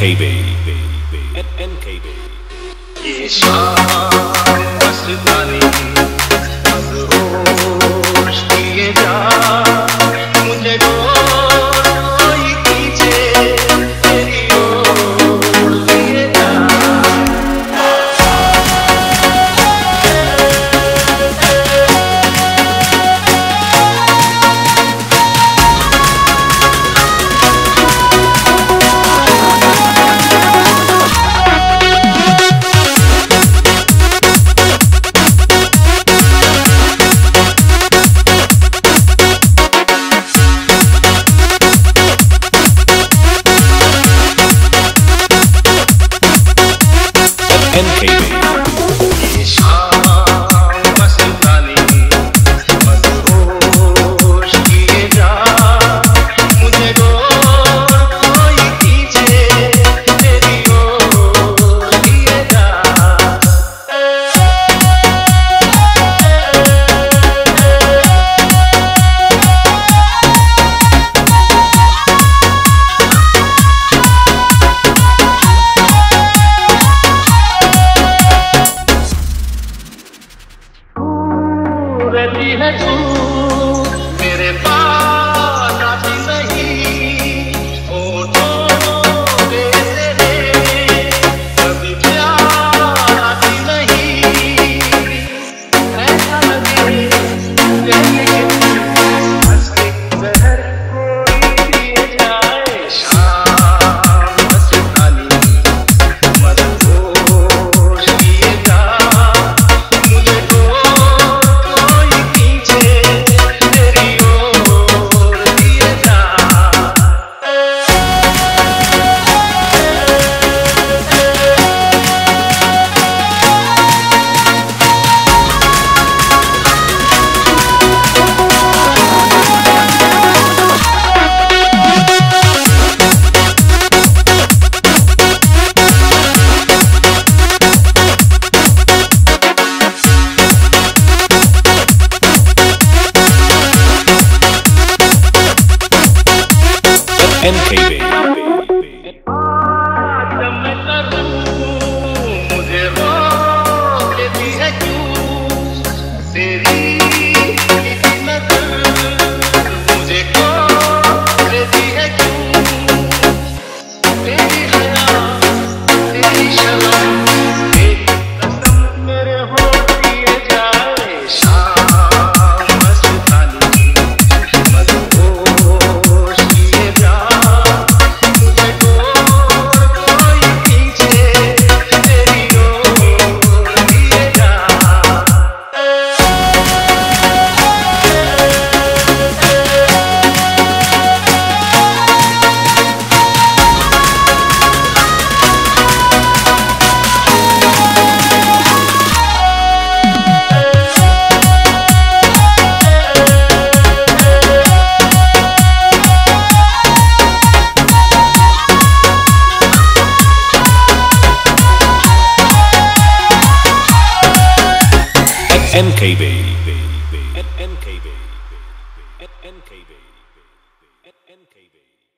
NKB. ये शाम मस्तानी मदहोश किए जा मुझे कोई कीजे तेरी ओर लिए जा। NKB. ये शाम मस्तानी मदहोश किए जा मुझे कोई कीजे तेरी ओर लिए जा। रहती है तू मेरे पास आती नहीं होठों पे तेरे कभी प्यार आती नहीं। ऐसा लगे हंस के जहर कोई दिए जाए। शाम मस्तानी मदहोश किए जा मुझे कोई कीजे तेरी ओर लिए जा। NKB. जब मैं करूं मुझे रोक लेती है क्यों तेरी नजर मुझे खो लेती है क्यों। तेरी हया तेरी शर्म तेरी कसम मेरे होठ दिए जाए। शाम मस्तानी मदहोश किए जा मुझे कोई कीजे तेरी ओर लिए जा। NKB. NKB. NKB. NKB.